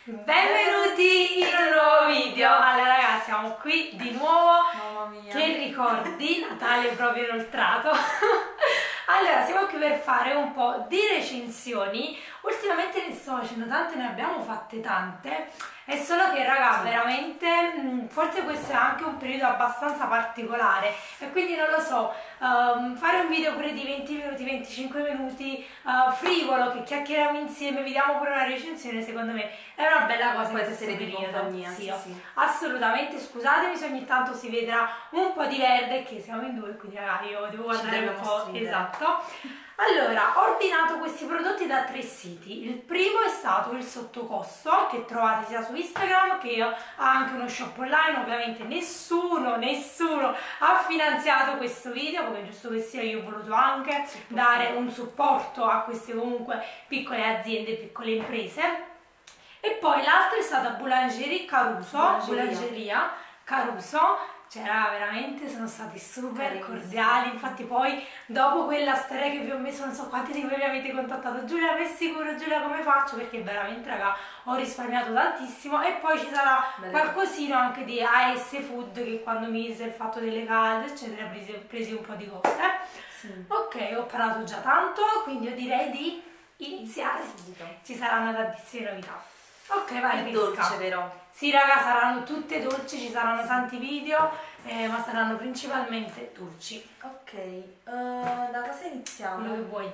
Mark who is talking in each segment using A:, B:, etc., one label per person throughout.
A: Benvenuti in un nuovo video. Allora ragazzi, siamo qui di nuovo.
B: Mamma mia.
A: Che ricordi, Natale proprio inoltrato. Allora, siamo qui per fare un po' di recensioni. Ultimamente ne sto facendo tante, ne abbiamo fatte tante. È solo che raga, veramente, forse questo è anche un periodo abbastanza particolare e quindi non lo so, fare un video pure di 20 minuti, 25 minuti, frivolo, che chiacchieriamo insieme, vi diamo pure una recensione, secondo me è una bella cosa in questo periodo. Sì. Assolutamente, scusatemi se ogni tanto si vedrà un po' di verde, che siamo in due, quindi magari io devo guardare un po'. Esatto. Allora, ho ordinato questi prodotti da 3 siti. Il primo è stato il Sottocosto, che trovate sia su Instagram che ha anche uno shop online. Ovviamente nessuno ha finanziato questo video, come giusto che sia. Io ho voluto anche dare un supporto a queste comunque piccole aziende, piccole imprese. E poi l'altro è stata Boulangerie Caruso, Boulangeria Caruso. C'era veramente, sono stati super cordiali. Infatti poi dopo quella storia che vi ho messo, non so quanti di voi mi avete contattato: Giulia, per sicuro, Giulia, come faccio? Perché veramente raga, ho risparmiato tantissimo. E poi ci sarà qualcosino anche di AS Food, che quando mi disse il fatto delle calde eccetera, presi un po' di cose. Ok, ho parlato già tanto, quindi io direi di iniziare subito. Ci saranno tantissime novità. Ok, vai. È dolce però. Sì raga, saranno tutte dolci, ci saranno tanti video, ma saranno principalmente dolci.
B: Ok, da cosa iniziamo?
A: Quello che vuoi.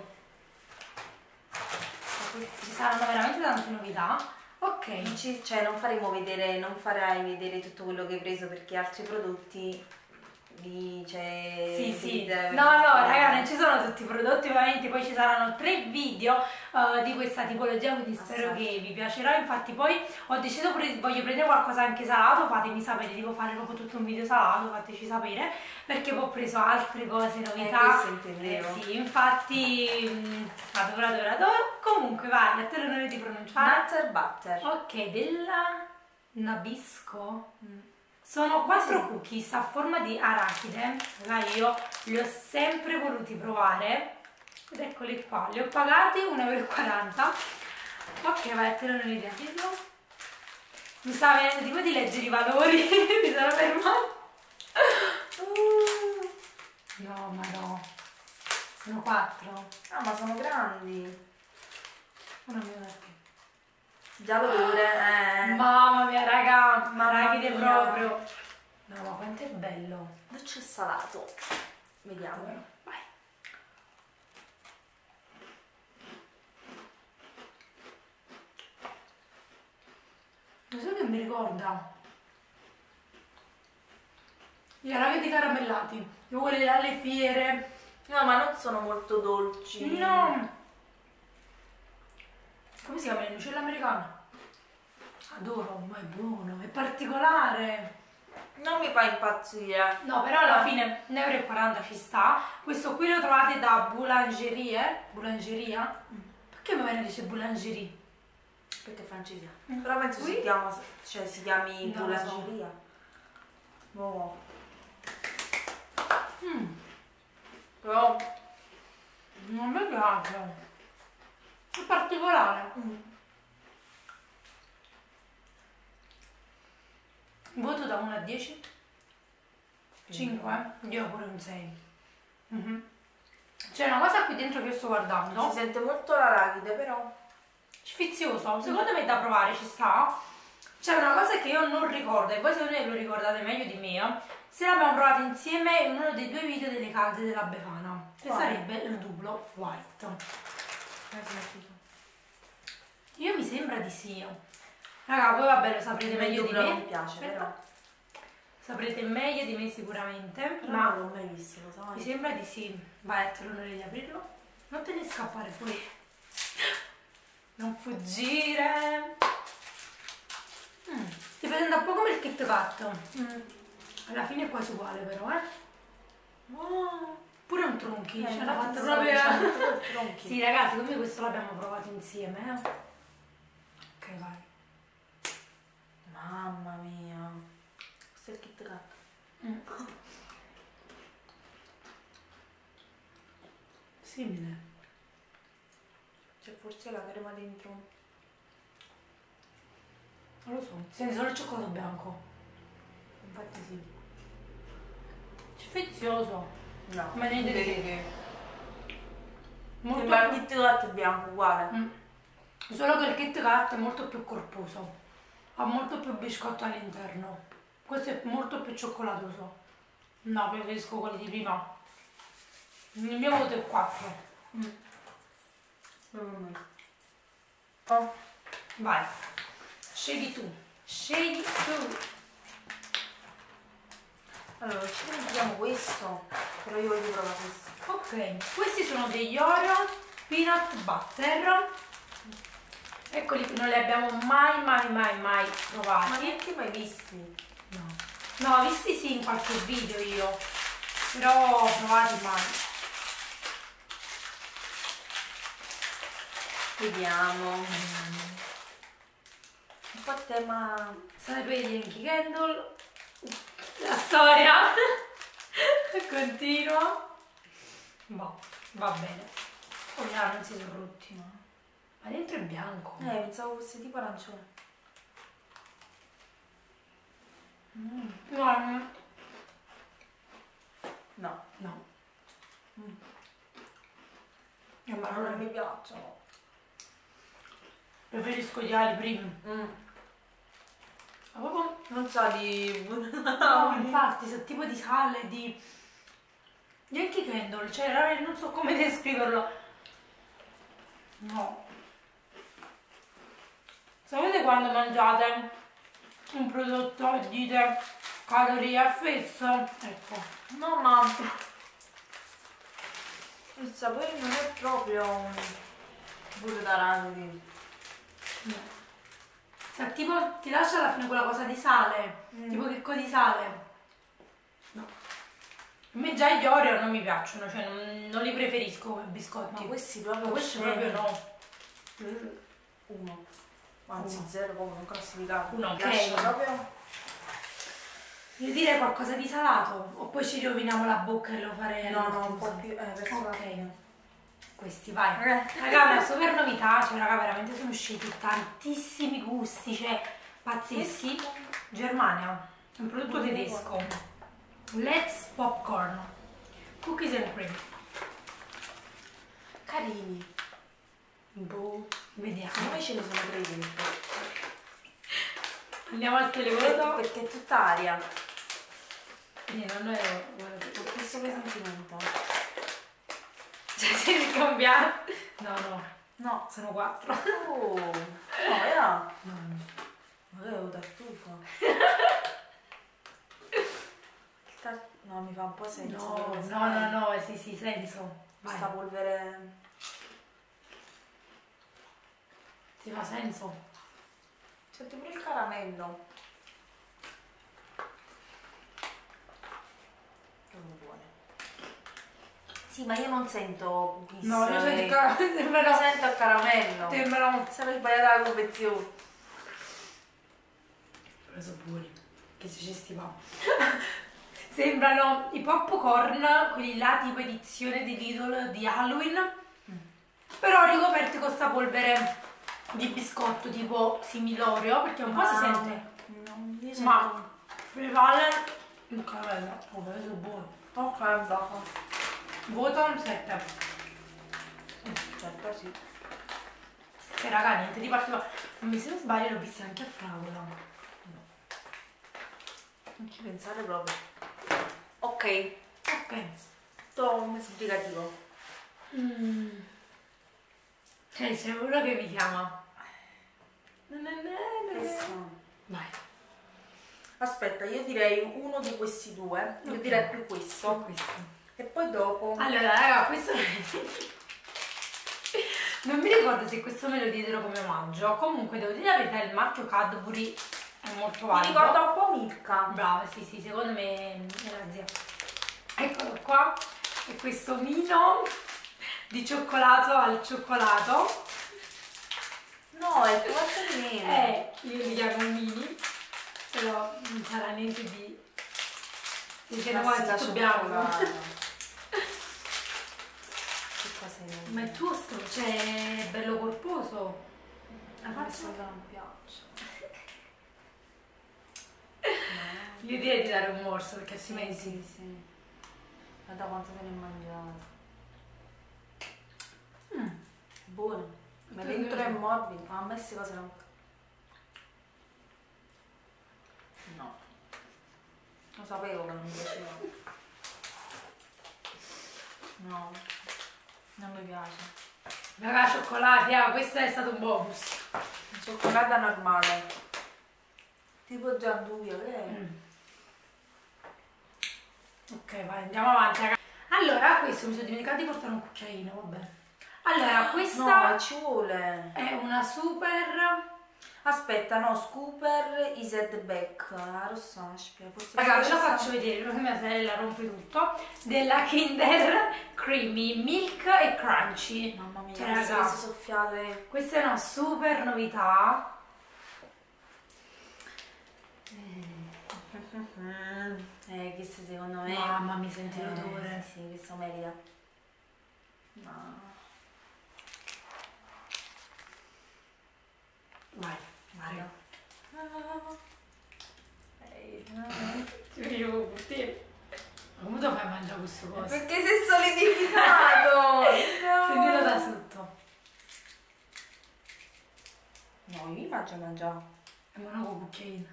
A: Ci saranno veramente tante novità. Ok.
B: Cioè non farai vedere tutto quello che hai preso, perché altri prodotti
A: sì. No, raga, non ci sono tutti i prodotti, ovviamente poi ci saranno 3 video di questa tipologia, quindi spero che vi piacerà. Infatti poi ho deciso pure, voglio prendere qualcosa anche salato, fatemi sapere, devo fare proprio tutto un video salato, fateci sapere, perché poi ho preso altre cose, novità. Sì, infatti adoro. Comunque vai, a te l'onore di pronunciare.
B: Nutter Butter.
A: Ok, della Nabisco. Sono 4 cookies a forma di arachide. Io li ho sempre voluti provare ed eccoli qua, li ho pagati 1,40 €. Ok, vai, te lo non dirlo. Mi stava venendo tipo di leggere i valori. Mi sono fermata. No, ma no, sono 4.
B: Ah, ma sono grandi.
A: Una mia perché
B: già l'odore,
A: mamma mia raga, arachide proprio. No, ma quanto è bello.
B: Dolce e salato. Vediamo.
A: Vai. Non so che mi ricorda gli arachidi caramellati, io quelli là alle fiere.
B: No, ma non sono molto dolci.
A: No. Come si chiama? L'uccello americano? Adoro, ma è buono, è particolare.
B: Non mi fa impazzire.
A: No, però alla fine 1,40 € ci sta. Questo qui lo trovate da Boulangeria. Perché mi viene dice Boulangerie?
B: Perché è francese. Però penso si chiami Boulangeria. No.
A: Però non mi piace. È particolare. Voto da 1 a 10? 5? Io pure un 6. C'è una cosa qui dentro che io sto guardando.
B: Si sente molto l'arachide, però
A: Sfizioso, secondo me è da provare, ci sta. C'è una cosa che io non ricordo e voi secondo me lo ricordate meglio di me, se l'abbiamo provato insieme in uno dei 2 video delle calze della Befana, che sarebbe il Duplo White. Io mi sembra di sì. Raga, voi vabbè lo saprete meglio di me.
B: Non mi piace, però.
A: Saprete meglio di me sicuramente.
B: Però
A: ma
B: non l'ho mai visto, lo sai.
A: Mi sembra di sì. Vai, te l'onore di aprirlo. Non te ne scappare fuori. Non fuggire. Ti presenta un po' come il Kit Kat. Alla fine è quasi uguale però, pure un tronchi. Ce l'ha fatto proprio. Sì ragazzi, secondo me questo l'abbiamo provato insieme. Ok, vai.
B: Mamma mia. Questo è il Kit Kat.
A: Simile.
B: C'è forse la crema dentro.
A: Non lo so, senti solo il cioccolato bianco.
B: Infatti sì.
A: Sfizioso.
B: No,
A: Ma niente di che.
B: che
A: Molto
B: sembra il
A: più-
B: Kit Kat bianco uguale.
A: Solo che il Kit Kat è molto più corposo. Ha molto più biscotto all'interno. Questo è molto più cioccolatoso. No, preferisco quelli di prima. Il mio voto è 4.
B: Oh,
A: Vai. Scegli tu. Scegli tu.
B: allora ci prendiamo questo, però io voglio provare questo.
A: Ok, questi sono degli Oreo Peanut Butter. Eccoli che non li abbiamo mai
B: Ma
A: provati.
B: neanche mai visti.
A: No, visti sì in qualche video io, però provati mai.
B: Vediamo. Un po' a tema.
A: Sarebbe di Yankee Candle. La storia continua. Boh, va bene. Oh, no, non si sono rotti, ma dentro è bianco.
B: Pensavo fosse tipo arancione.
A: No,
B: No,
A: no.
B: non
A: Ma
B: mi piacciono.
A: preferisco gli ali primi. Ma proprio
B: Non so di.
A: no, infatti, so tipo di sale, di Yankee Candle, cioè non so come descriverlo. No. Sapete quando mangiate un prodotto e dite calorie a fesso? Ecco.
B: No, ma il sapore non è proprio un burro d'arachidi.
A: No. Sa, tipo ti lascia alla fine quella cosa di sale, tipo chicco di sale. No. A me già gli Oreo non mi piacciono, cioè non li preferisco come biscotti.
B: Ma questi proprio
A: Ma questi proprio no.
B: Uno. Anzi,
A: Uno.
B: zero, come non classificato.
A: Uno, ok.
B: Lascia proprio.
A: Devi dire qualcosa di salato o poi ci roviniamo la bocca e lo farei
B: No,
A: all'ultimo?
B: un po' più. Verso la
A: Ok.
B: fine.
A: Questi, vai. Raga, una super novità, cioè raga, veramente sono usciti tantissimi gusti, cioè pazzeschi. Germania, è un prodotto tedesco. Let's Popcorn. Cookies and cream.
B: Carini.
A: Boh, vediamo.
B: Secondo me ce ne sono tre dentro.
A: Andiamo al televoto.
B: Perché è tutta aria.
A: Non è...
B: Ho questo presentimento.
A: Cioè, sei ricambiato? No,
B: No.
A: sono 4.
B: Oh. No, era. Ma che avevo tartufo. No, mi fa un po' senso.
A: No, sì, senso.
B: Questa
A: Vai.
B: polvere.
A: Ti fa senso?
B: Sento pure il caramello. Sono buone. Sì, ma io non sento cookies.
A: No, io sento il caramello.
B: Non
A: Sembrano...
B: sento il caramello.
A: Sembrano...
B: Sarei sbagliata la confezione.
A: Ho preso buoni. Che se ci stima. Sembrano i popcorn, quelli là tipo edizione di Lidl di Halloween, però ricoperti con sta polvere di biscotto tipo similorio, perché un po' si sente.
B: No, io
A: Ma prevale il caramello. Oh, questo è buono.
B: Ok, basta.
A: Voto 7.
B: Certo, sì.
A: E raga, niente di particolare. Se non sbaglio l'ho vista anche a Fragola.
B: Non ci pensare proprio. Ok,
A: Ok.
B: sto un mezzo applicativo.
A: C'è uno che mi chiama.
B: Questo.
A: Vai.
B: Aspetta, io direi uno di questi due. Io
A: Ok.
B: direi più questo.
A: Questo.
B: E poi dopo.
A: Allora, raga, questo non mi ricordo se questo me lo diedero come omaggio. Comunque, devo dire la verità, il marchio Cadbury è molto
B: Mi
A: valido.
B: ricorda un po' Milka.
A: Brava, sì, secondo me è la zia. Eccolo qua. E questo mino di cioccolato al cioccolato.
B: No, è qualcosa di meno.
A: Io li chiamo mini, però non sarà niente di... Perché no, è
B: Classica
A: tutto bianco.
B: cioccolata. Che cosa è?
A: Ma è tosto, cioè è bello corposo.
B: A questo non piace.
A: Io direi di dare un morso perché altrimenti...
B: Sì. Guarda quanto te ne ho mangiato. Buono. Ma dentro è morbido. Ma a me queste cose non... No. Lo sapevo che non mi piaceva. No. Non mi piace.
A: Raga, cioccolati, questo è stato un bonus.
B: Cioccolata normale. Tipo Gianduia, che è?
A: Ok, vai, andiamo avanti, raga. Allora, questo mi sono dimenticato di portare un cucchiaino, vabbè. Allora, questa
B: No, ci vuole.
A: è una super...
B: Aspetta, no, Scooper Ised Back. La rossa non spiega.
A: Raga, ve lo faccio vedere, perché mia sorella rompe tutto. Della Kinder Creamy Milk e Crunchy.
B: Mamma mia,
A: cioè, raga,
B: queste soffiate.
A: questa è una super novità.
B: Queste secondo me...
A: Mamma mi senti l'odore.
B: Sì, questo merita. No.
A: Vai, Mario. Ti vedo con te. Come lo fai a mangiare questo coso?
B: Perché sei solidificato?
A: Prendilo da sotto.
B: No, io mi faccio mangiare.
A: È buono con cucchiaino.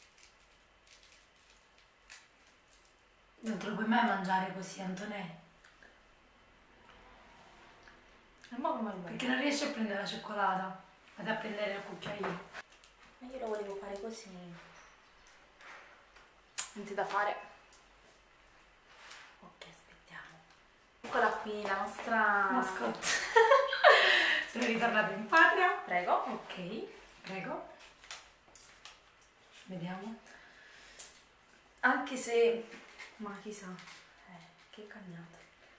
A: Non te lo puoi mai mangiare così, Antonè.
B: Ma come lo
A: Perché non riesci a prendere la cioccolata. Vado a prendere il cucchiaino.
B: Ma io lo volevo fare così. Niente da fare. Ok, aspettiamo. Eccola qui, la nostra
A: Mascotte. Sono ritornata in patria.
B: Prego.
A: Ok, prego. Vediamo.
B: Anche se... Ma chissà. Che cagnata.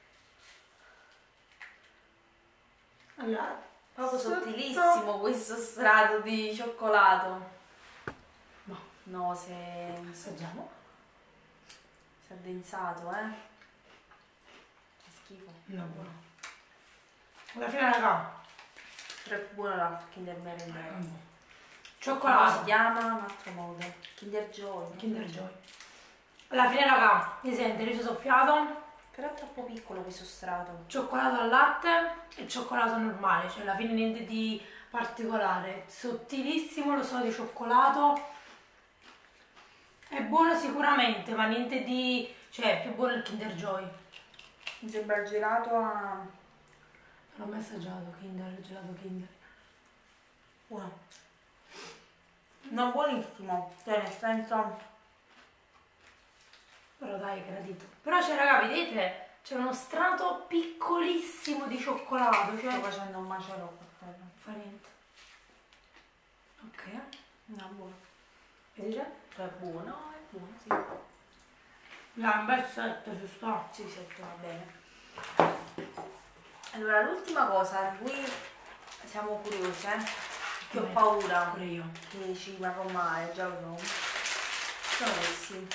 A: Allora,
B: Proprio
A: sotto-
B: sottilissimo questo strato di cioccolato.
A: No,
B: No, si è
A: assaggiamo.
B: addensato, Che schifo.
A: No, buono. Alla fine, raga.
B: Però è buono la Kinder Merenda. Come
A: Cioccolato.
B: si chiama? Un altro modo. Kinder Joy.
A: Kinder Joy. Alla fine, raga, mi sente riso soffiato,
B: Però è troppo piccolo questo strato.
A: cioccolato al latte e cioccolato normale, cioè alla fine niente di particolare. Sottilissimo lo so di cioccolato. È buono sicuramente, ma niente di... cioè è più buono il Kinder Joy.
B: Mi sembra il gelato a...
A: Non l'ho mai assaggiato Kinder, il gelato Kinder.
B: Buono. Non buonissimo, cioè nel senso...
A: Però dai, gradito. Però c'è, raga, vedete? C'è uno strato piccolissimo di cioccolato, cioè...
B: Sto facendo un macello qua per terra.
A: Fa niente. Ok.
B: No, buono.
A: Vedete?
B: Cioè è buono, sì.
A: Dai, un bel set, ci sta.
B: Sì, va bene. Allora, l'ultima cosa di cui siamo curiose, che ho paura
A: Pure io.
B: che ci rimarrò male, già lo so, sono questi.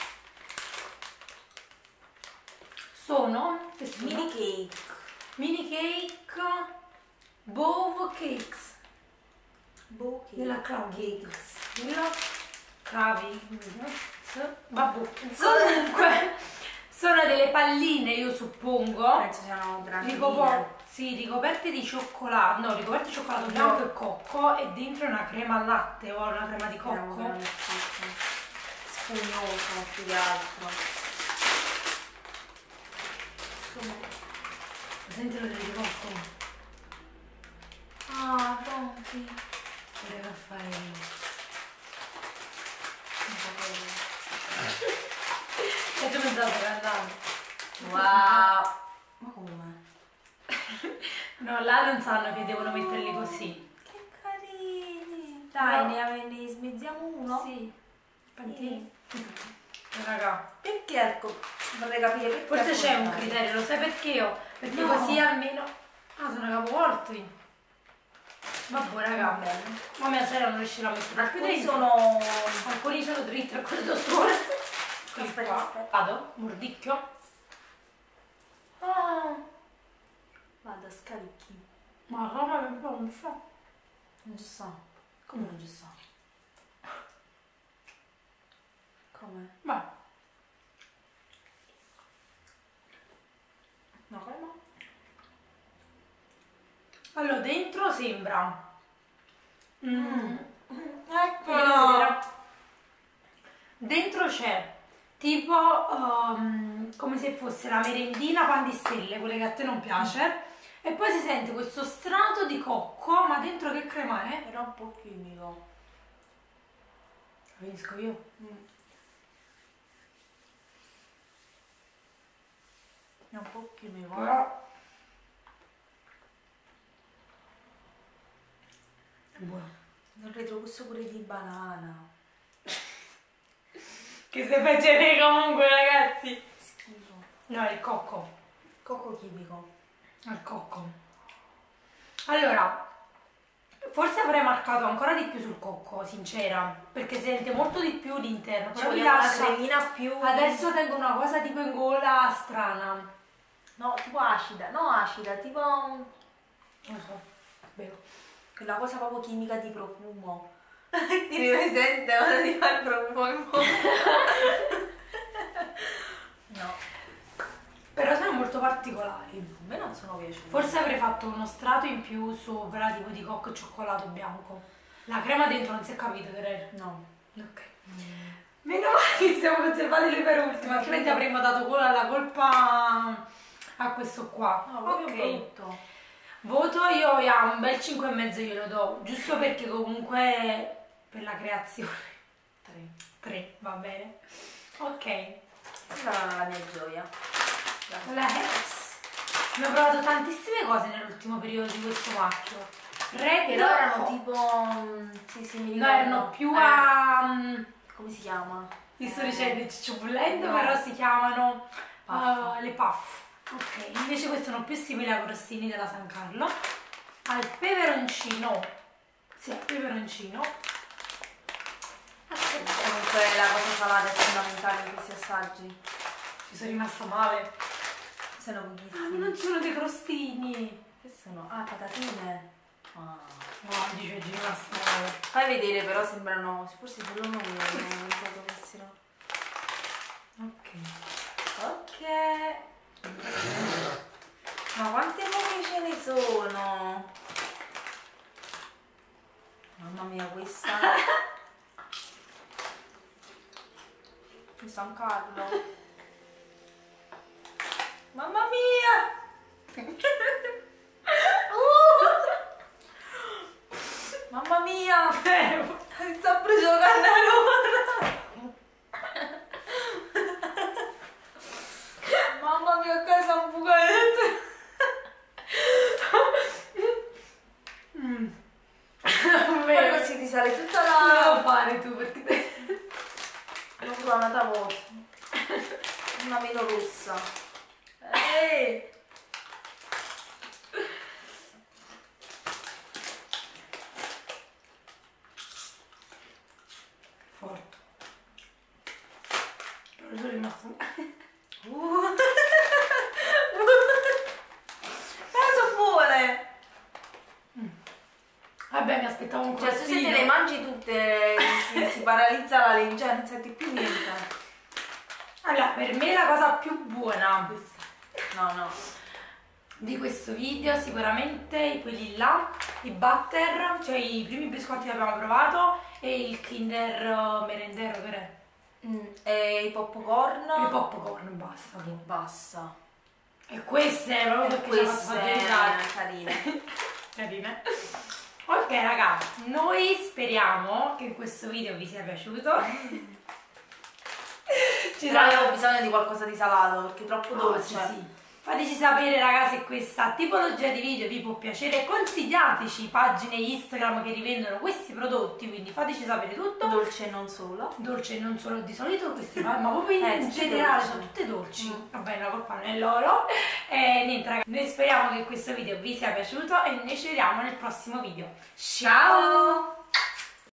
A: Sono? Che sono?
B: Mini cake.
A: Mini cake Bow Cakes
B: Bow cake.
A: della Kravi.
B: Cakes.
A: Della Kravi. Vabbè. Comunque sono delle palline, io suppongo.
B: Penso siano grandi.
A: Sì, ricoperte di cioccolato. No, ricoperte di cioccolato bianco e cocco e dentro una crema al latte o una crema di cocco.
B: Spugnoso più che altro.
A: Senti l'odore di cocco?
B: Ah, pronti.
A: Deve fare... E tu pensato che andavo?
B: Wow. Ma come?
A: No, là non sanno che devono metterli così.
B: Che carini. Dai,
A: No.
B: ne smezziamo uno?
A: Sì. Quanti? Raga.
B: Perché ecco, vorrei capire perché.
A: Forse c'è un criterio, lo sai perché io? Perché
B: No.
A: così almeno... Ah, sono capovolti. Vabbè, raga.
B: Va bene.
A: Ma mia sorella non riuscirà a mettere più
B: Alcuni
A: dentro.
B: sono.
A: Alcuni sono dritti, alcuni sono storti.
B: Aspetta, aspetta.
A: Vado, mordicchio. Ah,
B: Vado a scalicchi.
A: ma come mi gonfia?
B: Non ci sta. Come non ci sta? Come Com'è?
A: Vai.
B: No, crema?
A: Allora, dentro sembra...
B: Eccolo!
A: Dentro c'è tipo come se fosse la merendina pan di stelle, quelle che a te non piace, e poi si sente questo strato di cocco, ma dentro che crema è?
B: Era un po' chimico.
A: Capisco io.
B: È un po' chimico.
A: Però... è buono.
B: Un retrogusto pure di banana.
A: Che se piacere comunque, ragazzi.
B: Schifo.
A: No, è il cocco.
B: Cocco chimico.
A: Al cocco. Allora, forse avrei marcato ancora di più sul cocco, sincera, perché si sente molto di più l'interno.
B: Ci
A: Però mi
B: vogliamo una
A: lascia...
B: cremina più...
A: Adesso tengo una cosa tipo in gola strana.
B: No, tipo acida. No, acida, tipo...
A: Non lo so. Bevo.
B: Quella cosa proprio chimica di profumo. Ti ripresente quando ti fa il profumo in bocca? No,
A: Però sono molto particolari.
B: a me non sono piaciute.
A: Forse avrei fatto uno strato in più sopra, tipo di cocco e cioccolato bianco. La crema dentro non si è capito che era.
B: No.
A: Ok. Meno male che siamo conservati lui per ultimo, altrimenti avremmo dato la colpa a questo qua.
B: No,
A: ok.
B: brutto.
A: Voto io un bel 5,5 glielo do, giusto perché comunque per la creazione. 3, va bene. Ok.
B: La mia gioia.
A: La Hex. Abbiamo provato tantissime cose nell'ultimo periodo di questo marchio. Red
B: Però erano
A: Hot.
B: tipo... Sì, mi
A: No,
B: ricordo.
A: erano più a...
B: Come si chiama?
A: Ti sto dicendo ciccio bollendo,
B: No.
A: però si chiamano
B: Puff.
A: le puff. Ok, invece questi sono più simili ai crostini della San Carlo. Al peperoncino. Sì, al peperoncino.
B: Comunque la cosa salata è fondamentale in questi assaggi.
A: Ci sono rimasta male.
B: Sono
A: Ah, ma
B: pochissimi.
A: non sono dei crostini.
B: Che sono? Ah, patatine. Ah.
A: No, dice ci rimasta male.
B: Fai vedere, però sembrano... Forse solo noi abbiamo pensato fossero.
A: Ok.
B: Ok. Ma quante cose ce ne sono? Mamma mia, questa di San Carlo. Mamma mia! Mamma mia! Mi sta bruciando Cannarona! Mamma mia, che San Bucalette! Poi così ti sale tutta
A: Non
B: la...
A: lo fare tu perché
B: L'ho provata una volta. Una meno rossa. Ehi!
A: forte. Però sono rimasta
B: Sono buone!
A: Vabbè, mi aspettavo un
B: Cioè, se
A: crostino.
B: te le mangi tutte si paralizza la lingua, non senti più niente.
A: Allora, per me la cosa più buona
B: No.
A: di questo video sicuramente quelli là, i butter, cioè i primi biscotti che abbiamo provato e il Kinder merendero che è.
B: E i popcorn?
A: Il popcorn, basta.
B: Basta.
A: E queste proprio perché ci ha fatto
B: Queste
A: mangiare.
B: carine.
A: Carine. Ok ragazzi, noi speriamo che questo video vi sia piaciuto. Ci
B: Però io
A: sarà-
B: ho bisogno di qualcosa di salato perché è troppo dolce.
A: sì. Fateci sapere ragazzi se questa tipologia di video vi può piacere, consigliateci pagine Instagram che rivendono questi prodotti, quindi fateci sapere tutto.
B: Dolce e non solo.
A: Dolce non solo di solito questi, ma proprio in
B: tutte
A: generale
B: dolci.
A: sono tutte dolci.
B: Mm.
A: Vabbè, la colpa non è loro. E niente ragazzi, noi speriamo che questo video vi sia piaciuto e noi ci vediamo nel prossimo video. Ciao!